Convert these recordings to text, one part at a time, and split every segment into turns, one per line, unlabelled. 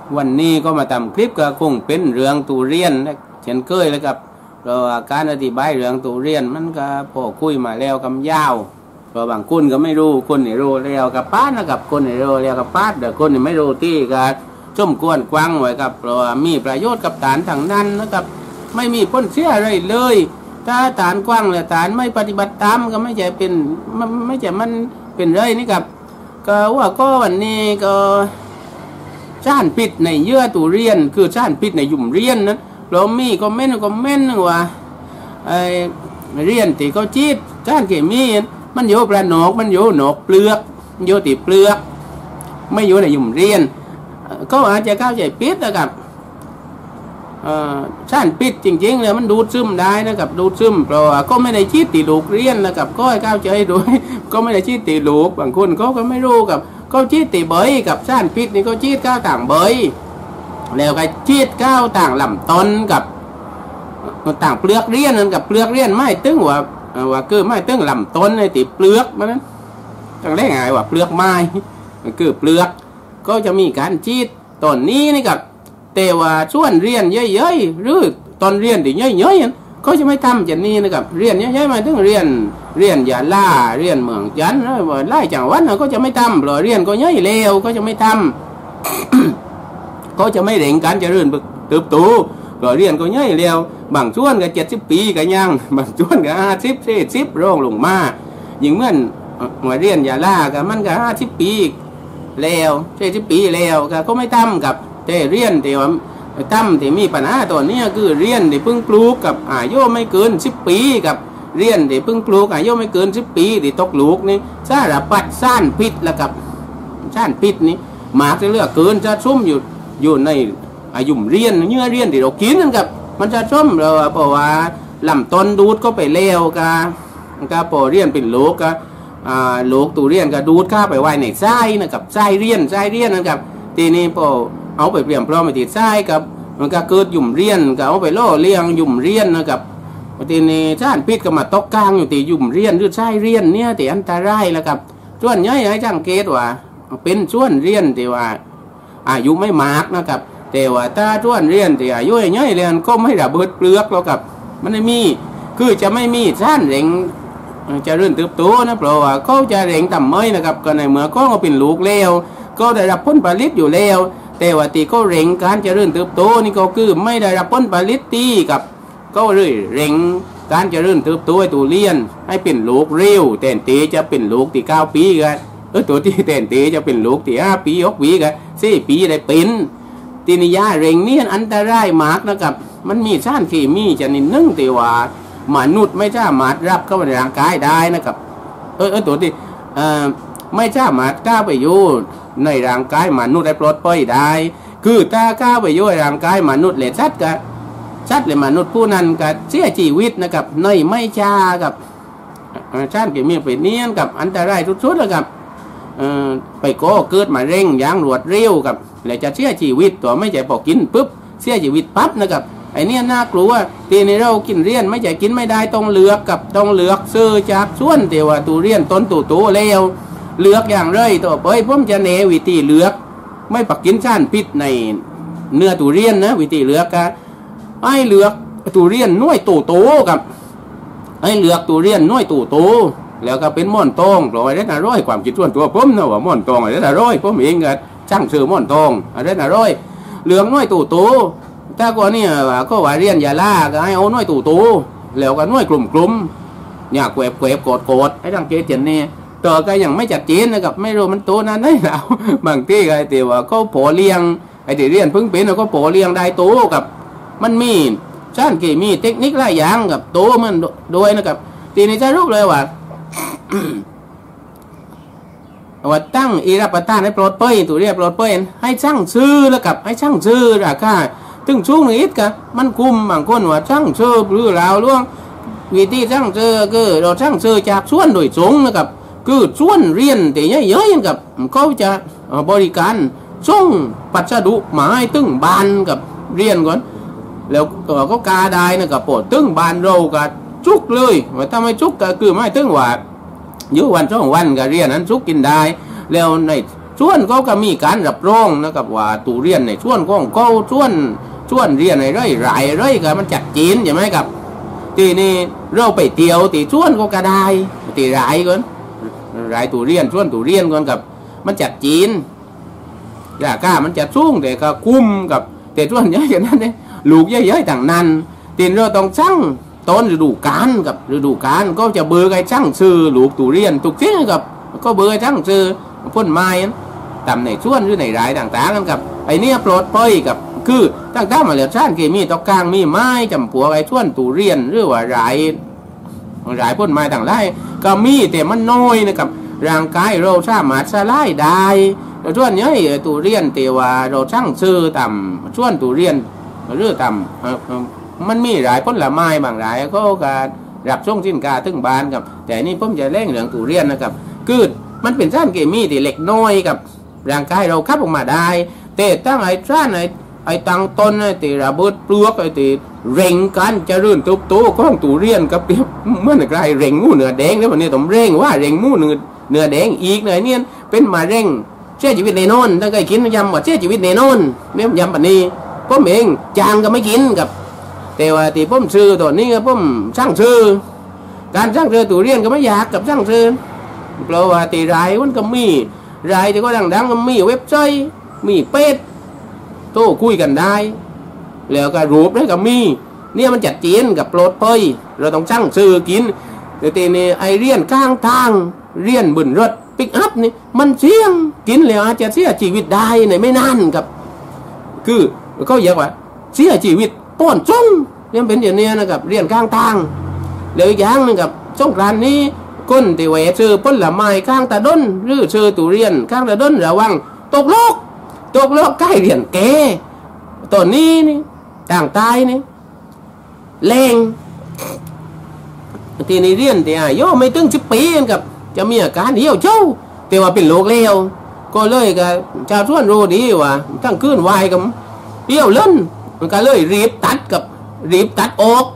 วันนี้ก็มาทำคลิปก็คงเป็นเรื่องตุเรียนเช่นเคยเลยครับเพราะการอธิบายเรื่องตุเรียนมันก็พอคุยมาแล้วกำยาวเพราะบางคนก็ไม่รู้คนนี่รู้แล้วกับป้านะครับคนนี่รู้แล้วกับป้าแต่คนนี่ไม่รู้ที่ก็จมกวนกว้างไว้ครับเพราะมีประโยชน์กับฐานทางนั้นนะครับไม่มีพ้นเสียอะไรเลยถ้าฐานกว้างและฐานไม่ปฏิบัติตามก็ไม่ใช่เป็นไม่ใช่มันเป็นเลยนี่ครับก็ว่าก็วันนี้ก็สารพิษในเยื่อตุเรียนคือสารพิษในยุ่มเรียนนั้นเรามีคอมเมนต์ว่าเรียนที่เขาจีดสารเคมีมันอยู่ปลาหนอกมันอยู่หนอกเปลือกอยู่ติเปลือกไม่อยู่ในยุ่มเรียนก็อาจจะเข้าใจพิษนะครับสารพิษจริงๆเลยมันดูดซึมได้นะครับดูดซึมเพราะว่าก็ไม่ได้ชีดตีลูกเรียนนะครับก็ให้เข้าใจด้วยก็ไม่ได้ชีดตีลูกบางคนเขาก็ไม่รู้กับก็ชีดตีใบกับสารพิษนี่ก็ชีดก้าวต่างใบแล้วก็ชีดก้าวต่างลำต้นกับต่างเปลือกเรียนนั่นกับเปลือกเรียนไม่ตึงว่าคือไม่ตึงลำต้นในตีเปลือกมันนั้นตั้งได้ไงว่าเปลือกไม้คือเปลือกก็จะมีการชีดต้นนี้นี่กับแต่ว่าส่วนเรียนเยอะๆหรือตอนเรียนที่เยอะๆเขาจะไม่ทำอย่างนี้นะครับเรียนเยอะๆมาถึงเรียนยาล่าเรียนเมืองจันทร์ไล่จังหวัดก็จะไม่ทำหรอเรียนก็เยอะเลวก็จะไม่ทำ ก็จะไม่เร่งการเจริญเติบโตหรอเรียนก็เยอะเลวบางช่วงก็70 ปีก็ยังบางช่วงก็50 ร่องลงมายิ่งเมื่อเรียนยาล่าก็มันก็50 ปีแล้ว70 ปีแล้วก็ไม่ทำกับแต่เรียนที่ว่าตั้มที่มีปัญหาตอนนี้คือเรียนที่เพิ่งปลูกกับอายุไม่เกิน10 ปีกับเรียนที่เพิ่งปลูกอายุไม่เกิน10 ปีที่ตกลูกนี่สารพัดซ่านพิษแล้วกับซ่านพิษนี่หมากจะเลือกเกินจะชุ่มอยู่ในอายุเรียนเนื้อเรียนที่เรากินนั่นกับมันจะชุ่มเราเพราะว่าลำต้นดูดก็ไปเลี้ยวก็พอเรียนเป็นลูกก็ลูกตูเรียนก็ดูดข้าไปไว้ในไส้นะครับไส้เรียนนะครับทีนี้พอเอาไปเปลี่ยนพร้อมไปติดไส้กับมันก็เกิดยุ่มเรียนก็เอาไปล่อเลี้ยงยุ่มเรียนนะครับทีนี้ซ่านพิษก็มาตกกลางอยู่ที่ยุ่มเรียนหรือไส้เรียนเนี่ยที่อันตรายแล้วครับส่วนใหญ่ให้จังเกตว่าเป็นส่วนเรียนที่ว่าอายุไม่มากนะครับแต่ว่าถ้าส่วนเรียนที่อายุย่อยเรียนก็ไม่ระเบิดเปลือกแล้วครับมันไม่มีคือจะไม่มีซ่านเร่งจะเริ่มเติบโตนะเพราะว่าเขาจะเร่งต่ำเมยนะครับก็ในเมื่อเขาเป็นลูกแล้วก็ได้รับผลผลิตอยู่แล้วแต่ว่าตีก็เร่งการเจริญเติบโตนี่ก็คือไม่ได้รับผลผลิตตีกับก็เลยเร่งการเจริญเติบโตให้ตัวเรียนให้เป็นลูกเร็วแต่ตีจะเป็นลูกที่9 ปีกันตัวที่แต่ตีจะเป็นลูกที่5 ปี6 ปีกัน4 ปีได้เป็นตีนิยาเร่งนี่อันตรายมากนะครับมันมีสารเคมีชนิดหนึ่งที่ว่ามนุษย์ไม่สามารถรับเข้าในร่างกายได้นะครับตัวที่ไม่สามารถก้าวไปอยู่ในร่างกายมนุษย์ได้ปลดปล่อยได้คือถ้าก้าวไปอยู่ในร่างกายมนุษย์เลยชัดเลยมนุษย์ผู้นั้นก็เสียชีวิตนะครับในไม่ช้ากับชาติเกี่ยวกับเนียนกับอันตรายสุดๆแล้วกับไปก็เกิดมาเร่งอย่างรวดเร็วกับและจะเสียชีวิตตัวไม่ใช่พอกินปุ๊บเสียชีวิตปั๊บนะครับไอ้นี่น่ากลัวทีนี้เรากินเรียนไม่ใช่กินไม่ได้ต้องเลือกซื้อจากส่วนแต่ว่าตูเรียนต้นตูแล้วเลือกอย่างไรต่อไปผมจะแนะวิธีเลือกไม่ปักกินซ่านพิษในเนื้อตูเรียนนะวิธีเลือกกันให้เลือกตูเรียนน้อยโตกับให้เลือกตูเรียนน้อยโตแล้วก็เป็นม่อนตองปล่อยได้น่าร้อยความคิดส่วนตัวผมนะว่าม่อนตองอะไรน่าร้อยผมเองก็ช่างซื้อม่อนตองอะไรน่าร้อยเลือกน้อยโตถ้าก่อนนี่ก็ว่าเรียนยาล่าก็ให้เอาน้อยโตแล้วก็น้อยกลุ่มอย่าแกวโกดให้ตั้งเกณฑ์เจนนี่ต่อก็ยังไม่จัดเจนนะครับไม่รู้มันโตนั้นได้แล้วบางทีก็แต่ว่าก็พอเลี้ยงไอ้ที่เรียนเพิ่งเป็นก็พอเลี้ยงได้โตกับมันมีสารเคมีเทคนิคหลายอย่างกับโตมันโดยนะครับทีนี้จะรู้เลยว่า ว่าตั้งอีรับประทานให้ปลอดภัยตัวเรียบปลอดภัยให้ช่างซื้อแล้วกับให้ช่างซื้อราคาถึงช่วงนี้กับมันคุมบางคนว่าช่างซื้อหรือเราล่วงวิธีช่างซื้อคือเราช่างซื้อจากส่วนโดยตรงนะครับคือส่วนเรียนแต่เยอะๆกับเขาจะบริการส่งพัสดุมาให้ตึ้งบานกับเรียนก่อนแล้วก็กาได้นะครับปวดตึ้งบานเรากับจุกเลยว่าถ้าไม่จุกก็คือไม่ตึ้งว่าอยู่วัน2 วันก็เรียนนั้นจุกกินได้แล้วในส่วนเขาก็มีการรับรองนะครับว่าตูเรียนในส่วนของเขาส่วนเรียนในไร่หลายไร่ก็มันจัดจีนใช่ไหมครับทีนี้เราไปเที่ยวตีส่วนก็ได้ตีหลายก่อนหลายตูเรียนส่วนตูเรียนก่อนกับมันจัดจีนราคามันจะสูงแต่ก็คุ้มกับแต่ส่วนใหญ่อย่างนั้นเนี่ยลูกเยอะๆต่างนั้นตีนเราต้องสั่งต้นฤดูกาลกับฤดูกาลก็จะเบอร์ไอ้สั่งซื้อลูกตูเรียนตุกทิ้งกับก็เบอร์สั่งซื้อพ่นไม้ตำในส่วนหรือในรายต่างๆกันกับไอ้เนี่ยปลอดภัยกับคือตั้งแต่มาเลือดชาติมีตอกกลางมีไม้จำปัวไอ้ส่วนตูเรียนหรือว่ารายพ่นไม้ต่างๆก็มีแต่มันน้อยนะครับร่างกายเราสามารถสลายได้แต่ส่วนใหญ่ตูเรียนแต่ว่าเราช่างซื้อต่ำส่วนตูเรียนหรือต่ำมันมีหลายผลไม้บางรายก็การรับช่วงสินค้าถึงบ้านครับแต่นี่ผมจะเล่งเรื่องตูเรียนนะครับคือมันเป็นสารเคมีที่เล็กน้อยกับร่างกายเราขับออกมาได้แต่ตั้งไอ้สารไอ้ตั้งต้นไอ้ที่ระเบิดเปลือกไอ้ที่เร่งกันจะรื่นตุบโตของตูเรียนกับเมื่อไหร่เร่งมูเนื้อแดงแล้ววันนี้ต้องเร่งว่าเร่งมูเนื้อแดงอีกหน่อยเนี่ยเป็นมาเร่งเสียชีวิตแน่นอนตั้งใจกินยำว่าเสียชีวิตแน่นอนเนี่ยยำแบบนี้ผมเองจางก็ไม่กินกับแต่ว่าที่ผมซื้อตัวนี้ก็ผมสร้างซื้อการสร้างซื้อตูเรียนก็ไม่อยากกับสร้างซื้อเพราะว่าตีรายมันก็มีรายที่ก็ดังๆก็มีเว็บไซต์มีเพจโต้คุยกันได้แล้วก็รูปนั่นก็มีเนี่ยมันจัดเจนกับโปรดเปยเราต้องสร้างซื้อกินแต่ทีนี้ไอเรียนข้างทางเรียนบนรถปิกอัพนี่มันเสี่ยงกินแล้วอาจจะเสียชีวิตได้ในไม่นานกับคือเขาเรียกว่าเสียชีวิตป้อนจุ้งเนี่ยเป็นอย่างนี้นะครับเรียนข้างทางแล้วอีกอย่างนึงกับสงกรานต์นี้ก้นตีแหวซื้อผลไม้ข้างตาด้นหรือซื้อตุเรียนข้างตาด้นระวังตกโลกใกล้เรียนแกตอนนี้นี่ต่างตายนี่แรงทีนี้เรียนแต่อายุไม่ถึง10 ปีกับจะมีอาการเหี่ยวเจ้าแต่ว่าเป็นโรคเลวก็เลยกับชาวส่วนรู้ดีว่าตั้งคืนวายกับเหี่ยวเล่นมันก็เลยรีบตัดออก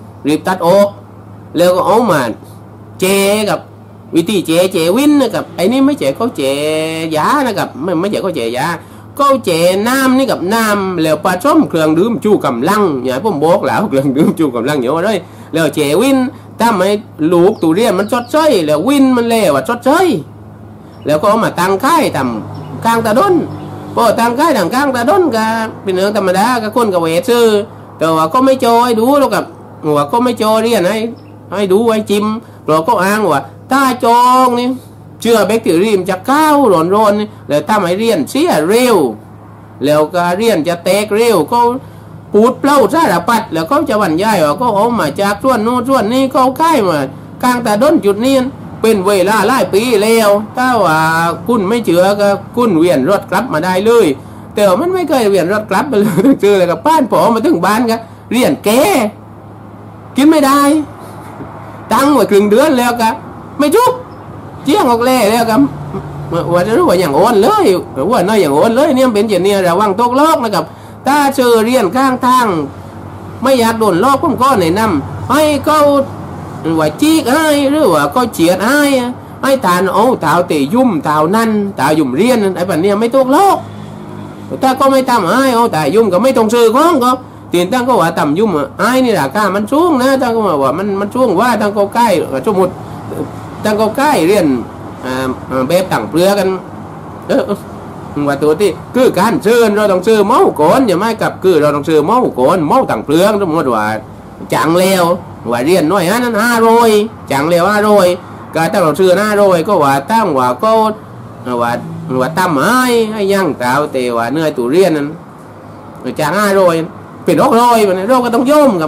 แล้วก็เอามาเจกับวิธีเจวินนะครับไอ้นี่ไม่เจเขาเจยานะครับไม่เจเขาเจยาก็เจน้ำนี่กับน้ำแล้วปลาส้มเครื่องดื่มชูกำลังอย่างผมบอกแล้วเครื่องดื่มชูกำลังเยอะเลยแล้วเจวินถ้าไม่ลูกตูเรียนมันชดเชยแล้ววินมันเล่ว่าชดเชยแล้วก็เอามาตั้งค่ายทำกลางตาด้นพอตั้งค่ายทำกลางตาด้นก็เป็นเรื่องธรรมดาก็คนกับเวทซื้อแต่ว่าก็ไม่โจยดูแล้วกับหัวก็ไม่โจเรียนให้ดูไว้จิ้มเราก็อ้างว่าถ้าจองนี่เชื่อแบคทีเรียมจะก้าวร้อนนี่แล้วถ้าไม่เรียนเสียเร็วแล้วก็เรียนจะแตกเร็วก็ปูดเปล่าสารพัดแล้วเขาจะหวั่นย่ายว่าก็เอามาจากส่วนโน้นส่วนนี้เขาใกล้มากลางตาด้นจุดนี้เป็นเวลาหลายปีแล้วถ้าว่าคุณไม่เชื่อก็คุณเวียนรถกลับมาได้เลยแต่มันไม่เคยเวียนรถกลับไปเลยต้องเจอเลยกับบ้านผมมาถึงบ้านก็เรียนแกกินไม่ได้ตั้งไว้ครึ่งเดือนแล้วก็ไม่จุกเจี๊ยงออกแล้วก็ว่าจะรู้ว่าอย่างโอนเลยว่าน้อยอย่างโอนเลยเนี่ยเป็นอย่างนี้ระวังตกลอกนะครับถ้าเจอเรียนข้างทางไม่อยากโดนลอกผมก็แนะนำให้เขาว่าจีกให้หรือว่าก็เฉียดให้ทานเอาเท้าเตะยุ่มเท้านั่นเท้ายุ่มเรียนไอ้แบบนี้ไม่ตกลอกถ้าก็ไม่ทำให้เอาแต่ยุ่มก็ไม่ต้องซื้อของก็ตีนตั้งก็ว่าต่ำยุ่มไอ้นี่ราคามันสูงนะตั้งก็ว่ามันสูงว่าตั้งก็ใกล้สมมติตั้งก็ใกล้เรียนแบบต่างเปลือกันว่าตัวที่คือการเชิญเราต้องซื้อเมาก่อนอย่าไม่กับคือเราต้องซื้อเมาก่อนเมาต่างเปลืองสมมติว่าจังแล้วว่าเรียนน้อยนั้น500จังแล้ว500ก็ถ้าเราซื้อ500ก็ว่าตั้งว่าก็ว่าตั้มให้ยังเต่าแต่ว่าเนื้อตัวเรียนนั้นจัง500เป็น600มันเราก็ต้องย่อมกับ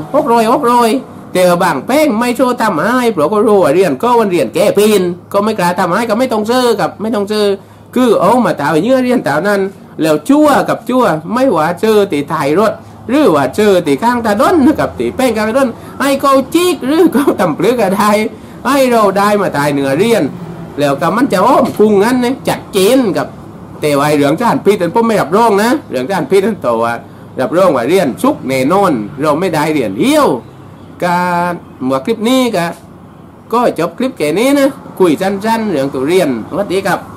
600แต่บางแป้งไม่โชว์ทำให้เพราะก็รู้ว่าเรียนก็วันเรียนแก้ปีนก็ไม่กล้าทำให้ก็ไม่ต้องซื้อกับไม่ต้องซื้อคือเอามาเต่าเนื้อเรียนเต่านั้นแล้วชั่วกับชั่วไม่ว่าเจอตีถ่ายรถหรือว่าเจอตีข้างตาด้นกับตีแป้งข้างตาด้นให้เขาจีกหรือเขาทำเปลือกอะไรให้เราได้มาถ่ายเนื้อเรียนแล้วกับมันจะอ้อมพุงงั้นนะจัดเจนกับแต่ว่าเหลืองจานพิษนั้นผมไม่รับรองนะเหลืองจานพิษนั้นตัวรับรองว่าเรียนชุกแน่นอนเราไม่ได้เรียนเหี้ยวการหมวดคลิปนี้ก็จบคลิปแค่นี้นะคุยสั้นๆเรื่องตัวเรียนสวัสดีครับ